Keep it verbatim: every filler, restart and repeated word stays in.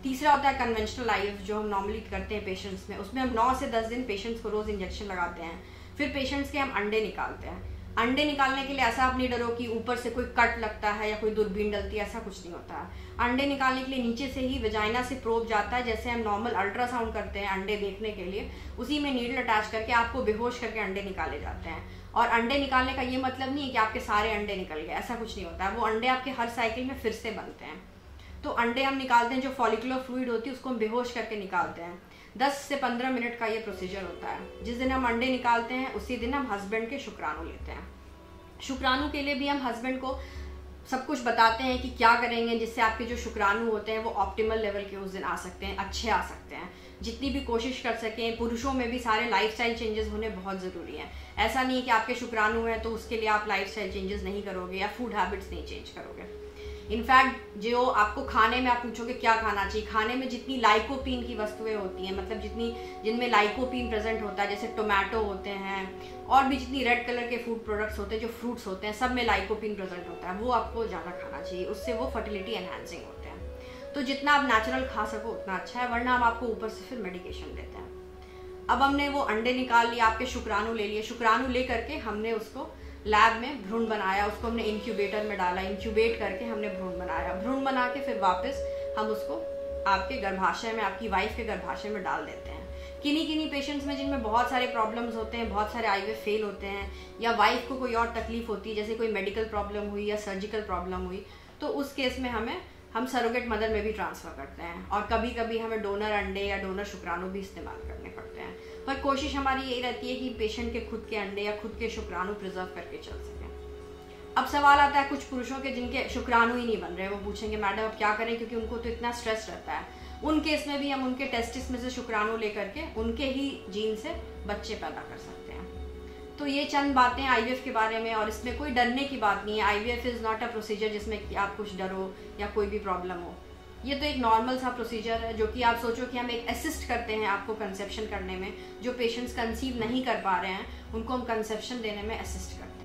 तीसरा होता है कन्वेंशनल आईवीएफ, जो हम नॉर्मली करते हैं पेशेंट्स में। उसमें हम नौ से दस दिन पेशेंट्स को रोज इंजेक्शन लगाते हैं। फिर पेशेंट्स के हम अंडे निकालते हैं। अंडे निकालने के लिए ऐसा आप नहीं डरो कि ऊपर से कोई कट लगता है या कोई दूरबीन डलती है, ऐसा कुछ नहीं होता है। अंडे निकालने के लिए नीचे से ही वजाइना से प्रोब जाता है, जैसे हम नॉर्मल अल्ट्रासाउंड करते हैं अंडे देखने के लिए, उसी में नीडल अटैच करके आपको बेहोश करके अंडे निकाले जाते हैं। और अंडे निकालने का ये मतलब नहीं है कि आपके सारे अंडे निकल गए, ऐसा कुछ नहीं होता है। वो अंडे आपके हर साइकिल में फिर से बनते हैं। तो अंडे हम निकालते हैं, जो फॉलिकुलर फ्लूइड होती है उसको हम बेहोश करके निकालते हैं। दस से पंद्रह मिनट का ये प्रोसीजर होता है। जिस दिन हम अंडे निकालते हैं उसी दिन हम हस्बैंड के शुक्राणु लेते हैं। शुक्राणु के लिए भी हम हस्बैंड को सब कुछ बताते हैं कि क्या करेंगे जिससे आपके जो शुक्राणु होते हैं वो ऑप्टिमल लेवल के उस दिन आ सकते हैं, अच्छे आ सकते हैं। जितनी भी कोशिश कर सकें, पुरुषों में भी सारे लाइफस्टाइल चेंजेस होने बहुत ज़रूरी हैं। ऐसा नहीं है कि आपके शुक्राणु हैं तो उसके लिए आप लाइफस्टाइल चेंजेस नहीं करोगे या फूड हैबिट्स नहीं चेंज करोगे। इनफैक्ट जो आपको खाने में आप पूछोगे क्या खाना चाहिए, खाने में जितनी लाइकोपीन की वस्तुएं होती हैं, मतलब जितनी जिनमें लाइकोपीन प्रेजेंट होता है, जैसे टोमेटो होते हैं और भी जितनी रेड कलर के फूड प्रोडक्ट्स होते हैं, जो फ्रूट्स होते हैं, सब में लाइकोपीन प्रेजेंट होता है, वो आपको ज़्यादा खाना चाहिए। उससे वो फर्टिलिटी एनहांसिंग होते हैं। तो जितना आप नेचुरल खा सको उतना अच्छा है, वरना हम आपको ऊपर से फिर मेडिकेशन देते हैं। अब हमने वो अंडे निकाल लिए, आपके शुक्राणु ले लिए। शुक्राणु ले करके हमने उसको लैब में भ्रूण बनाया, उसको हमने इंक्यूबेटर में डाला, इंक्यूबेट करके हमने भ्रूण बनाया। भ्रूण बना के फिर वापस हम उसको आपके गर्भाशय में, आपकी वाइफ के गर्भाशय में डाल देते हैं। किन्हीं किन्हीं पेशेंट्स में जिनमें बहुत सारे प्रॉब्लम्स होते हैं, बहुत सारे आईवीएफ फेल होते हैं, या वाइफ को कोई और तकलीफ होती है, जैसे कोई मेडिकल प्रॉब्लम हुई या सर्जिकल प्रॉब्लम हुई, तो उस केस में हमें हम सरोगेट मदर में भी ट्रांसफ़र करते हैं। और कभी कभी हमें डोनर अंडे या डोनर शुक्राणु भी इस्तेमाल करने पड़ते हैं। पर कोशिश हमारी यही रहती है कि पेशेंट के खुद के अंडे या खुद के शुक्राणु प्रिजर्व करके चल सकें। अब सवाल आता है कुछ पुरुषों के जिनके शुक्राणु ही नहीं बन रहे, वो पूछेंगे मैडम अब क्या करें, क्योंकि उनको तो इतना स्ट्रेस रहता है। उन केस में भी हम उनके टेस्टिस में से शुक्राणु लेकर के उनके ही जीन से बच्चे पैदा कर सकते हैं। तो ये चंद बातें आईवीएफ के बारे में, और इसमें कोई डरने की बात नहीं है। IVF is not a procedure जिसमें कि आप कुछ डरो या कोई भी प्रॉब्लम हो। ये तो एक नॉर्मल सा प्रोसीजर है, जो कि आप सोचो कि हम एक असिस्ट करते हैं आपको कंसेप्शन करने में। जो पेशेंट्स कंसीव नहीं कर पा रहे हैं उनको हम कंसेप्शन देने में असिस्ट करते हैं।